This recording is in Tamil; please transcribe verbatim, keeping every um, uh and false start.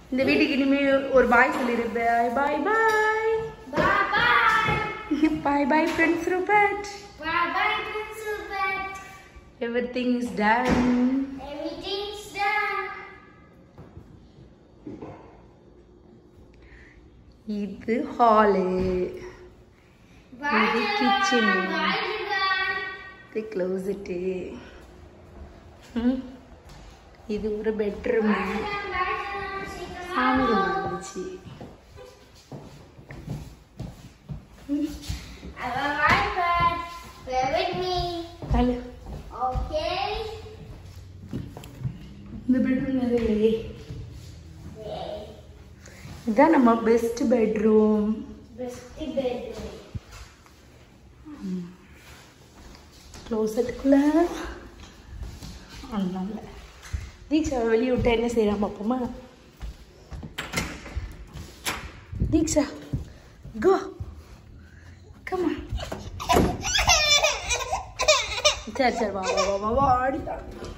இந்த வீட்டுக்கு இனிமே ஒரு பாய் சொல்லிரு. Bye bye bye Bye bye. Bye bye friends Rupert. Bye bye, Prince Rupert. Everything is done. Everything's done. இது ஹாலு, Bye, இது Javan. kitchen. Bye, Javan. இது க்ளோசெட்டு. இது ஒரு bedroom. Bye, Javan. Bye, Javan. See you சாமி tomorrow. ரூம் இருந்துச்சு. I have an iPad. Bear with me. Hello, Okay. இந்த பெட்ரூம் நிறைய. Yay. இதான் நம்ம பெஸ்ட் பெட்ரூம். Best bedroom. க்ளோசெட்டுக்குள்ள ஒன்றும் தீக்ஷா வெளியே விட்டா என்ன செய்யலாம் பார்ப்போமா? தீக்ஷா கோ கம்மா. சரி சரி வா வா வா வா ஆடிட்டா.